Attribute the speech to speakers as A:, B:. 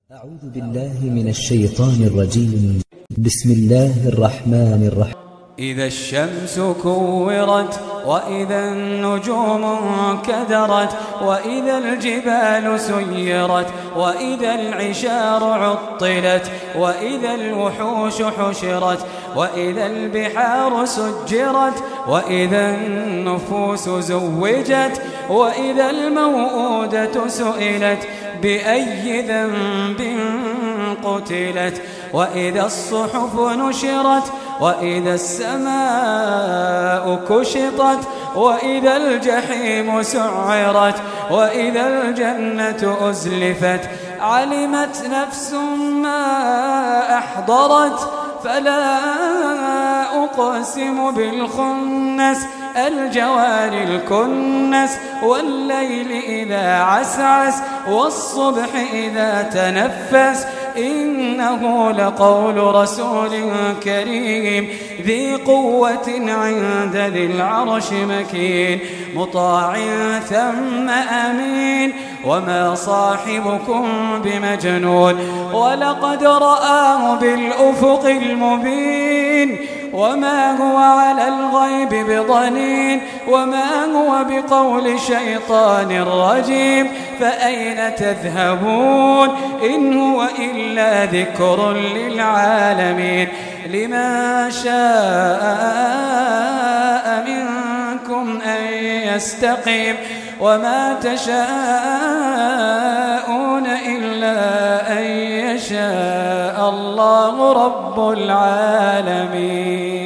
A: أعوذ بالله من الشيطان الرجيم. بسم الله الرحمن الرحيم.
B: إذا الشمس كورت وإذا النجوم انكدرت وإذا الجبال سيرت وإذا العشار عطلت وإذا الوحوش حشرت وإذا البحار سجرت وإذا النفوس زوجت وإذا الموءودة سئلت بأي ذنب قتلت وإذا الصحف نشرت وإذا السماء كشطت وإذا الجحيم سعرت وإذا الجنة أزلفت علمت نفس ما أحضرت فلا أقسم بالخنس الجوار الكنس والليل إذا عسعس والصبح إذا تنفس إنه لقول رسول كريم ذي قوة عند ذي العرش مكين مطاع ثم أمين وما صاحبكم بمجنون ولقد رآه بالأفق المبين وما هو على الغيب بضنين وما هو بقول شيطان رجيم فأين تذهبون إن هو إلا ذكر للعالمين لمن شاء منكم أن يستقيم وما تشاءون إلا أن يشاء الله رب العالمين.